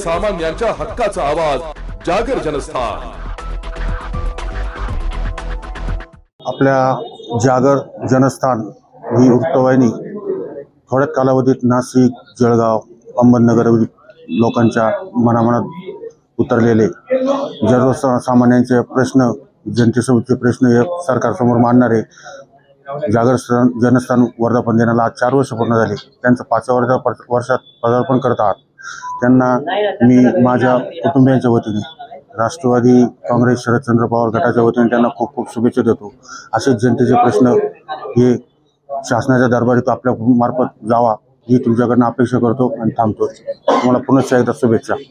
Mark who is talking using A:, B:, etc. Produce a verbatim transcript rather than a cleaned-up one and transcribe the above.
A: सर्वसामान्यांच्या हक्काचा आवाज जागर जनस्थान।
B: आपल्या जागर जनस्थान ही वृत्तवाहिनी थोड्याच कालावधीत नाशिक, जळगाव, अहमदनगर लोकांच्या मनामनात उतरलेले सर्वसामान्यांचे प्रश्न, जनतेसमोरचे प्रश्न हे सरकारसमोर मांडणारे जागर जनस्थान वर्धापन दिनाला आज चार वर्ष पूर्ण झाले। त्यांचं पाचव्या वर्षा वर्षात पदार्पण करत आहात। त्यांना मी माझ्या कुटुंबियांच्या वतीने, राष्ट्रवादी काँग्रेस शरदचंद्र पवार गटाच्या वतीने त्यांना खूप खूप शुभेच्छा देतो। असेच जनतेचे प्रश्न हे शासनाच्या दरबारीत आपल्या मार्फत जावा ही तुमच्याकडनं अपेक्षा करतो आणि थांबतो। तुम्हाला पुन्हा एकदा शुभेच्छा।